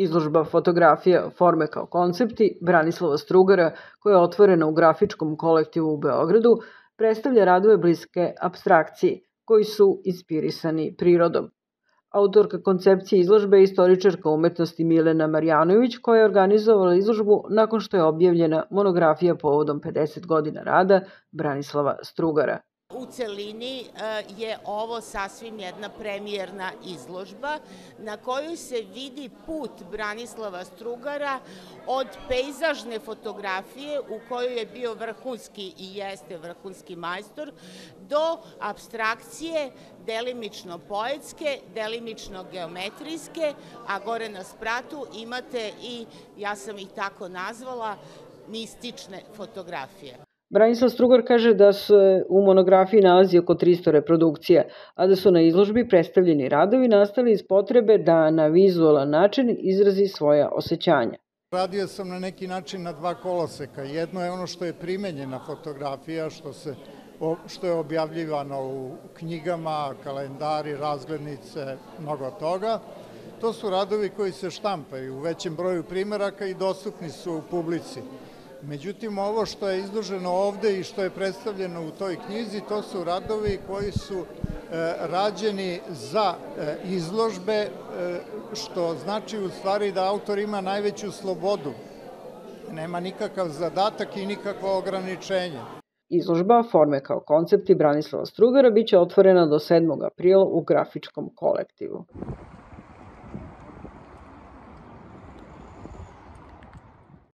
Izložba fotografija Forme kao koncepti Branislava Strugara, koja je otvorena u grafičkom kolektivu u Beogradu, predstavlja radove bliske apstrakciji, koji su inspirisani prirodom. Autorka koncepcije izložbe je istoričarka umetnosti Milena Marjanović, koja je organizovala izložbu nakon što je objavljena monografija povodom 50 godina rada Branislava Strugara. U celini je ovo sasvim jedna premijerna izložba na kojoj se vidi put Branislava Strugara od pejzažne fotografije u kojoj je bio vrhunski i jeste vrhunski majstor do apstrakcije, delimično poetske, delimično geometrijske, a gore na spratu imate i, ja sam ih tako nazvala, mistične fotografije. Branislav Strugar kaže da se u monografiji nalazi oko 300 reprodukcija, a da su na izložbi predstavljeni radovi nastali iz potrebe da na vizualan način izrazi svoja osjećanja. Radio sam na neki način na dva koloseka. Jedno je ono što je primenjena fotografija, što je objavljivano u knjigama, kalendari, razglednice, mnogo toga. To su radovi koji se štampaju u većem broju primeraka i dostupni su u publici. Međutim, ovo što je izloženo ovde i što je predstavljeno u toj knjizi, to su radovi koji su rađeni za izložbe, što znači u stvari da autor ima najveću slobodu. Nema nikakav zadatak i nikakvo ograničenje. Izložba Forme kao koncepti Branislava Strugara biće otvorena do 7. aprila u grafičkom kolektivu.